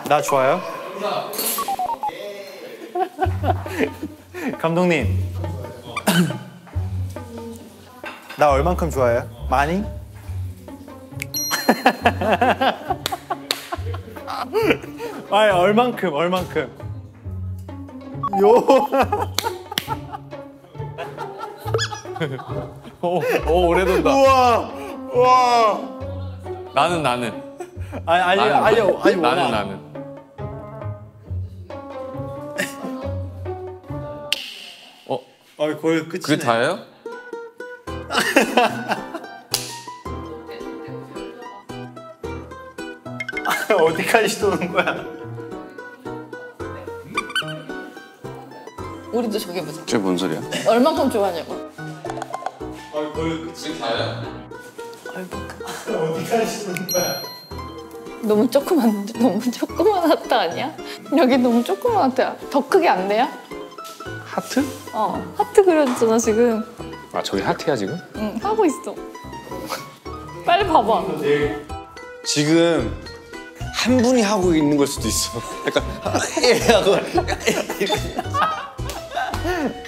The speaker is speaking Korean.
나 좋아요? 감독님. 나 얼만큼 좋아해요? 많이? 아니 얼만큼? 요. 오 오래 돈다. 우와. 나는. 아니 나는. 거의 끝이네. 그게 다예요? 어디까지 도는 거야? 우리도 저기 보자. 저게 뭔 소리야? 얼만큼 좋아하냐고. 거의 끝이. 그게 다예요? 어디까지 도는 거야? 너무 조그만 하트 아니야? 여기 너무 조그만 하트야. 더 크게 안 돼요? 하트? 하트 그려줬잖아 지금. 아 저기 하트야 지금? 응, 하고 있어. 빨리 봐봐. 지금 한 분이 하고 있는 걸 수도 있어. 약간 하고